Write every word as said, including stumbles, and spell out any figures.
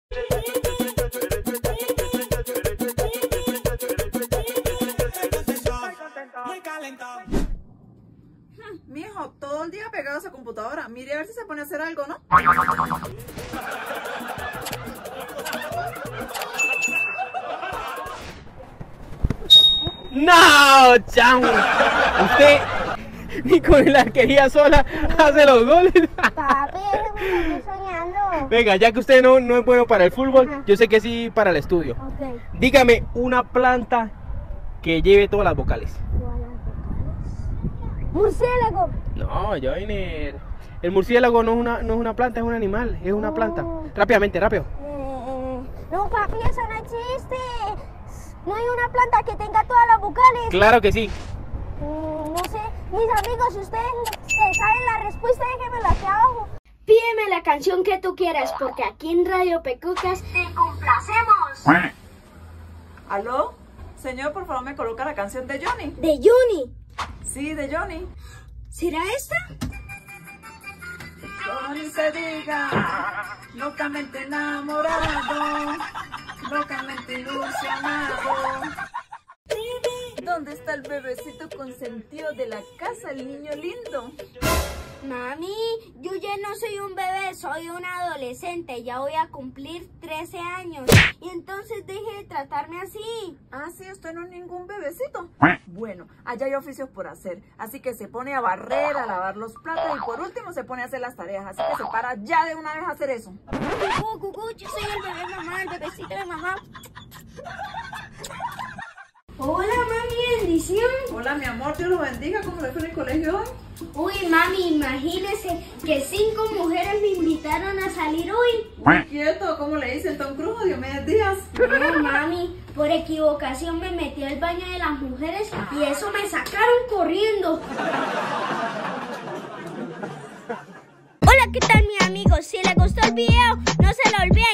Mijo, todo el día pegado a esa computadora. Mire a ver si se pone a hacer algo, ¿no? ¡No, chamo! Usted ni con la arquería sola hace los goles. Papi, eso me estoy soñando. Venga, ya que usted no, no es bueno para el fútbol, Ajá. yo sé que sí para el estudio. Ok. Dígame una planta que lleve todas las vocales. Murciélago. No, Joiner. El murciélago no es una, no es una planta, es un animal, es una planta. Oh. Rápidamente, rápido. Eh, no, papi, eso no existe. No hay una planta que tenga todas las vocales. Claro que sí. Mm, no sé, mis amigos, si ustedes eh, saben la respuesta, déjenmela aquí abajo. Pídeme la canción que tú quieras, porque aquí en Radio Pecucas te complacemos. ¿Aló? Señor, por favor, me coloca la canción de Johnny. De Juni. Sí, de Johnny. ¿Será esta? Johnny se diga, locamente enamorado, locamente ilusionado. ¿Dónde está el bebecito consentido de la casa, el niño lindo? Mami, yo ya no soy un bebé, soy un adolescente, ya voy a cumplir trece años. Y entonces deje de tratarme así. Ah, sí, usted no es ningún bebecito. Bueno, allá hay oficios por hacer, así que se pone a barrer, a lavar los platos y por último se pone a hacer las tareas, así que se para ya de una vez a hacer eso. Cucú, cucú, yo soy el bebé mamá, el bebecito de mamá. Hola, mami, bendición. Hola, mi amor, Dios lo bendiga, ¿cómo le fue en el colegio hoy? Uy, mami, imagínese que cinco mujeres me invitaron a salir hoy. Muy quieto, ¿cómo le dicen Tom Cruise o Diomedes Díaz? No, mami, por equivocación me metí al baño de las mujeres y eso me sacaron corriendo. Hola, ¿qué tal, mis amigos? Si les gustó el video, no se lo olviden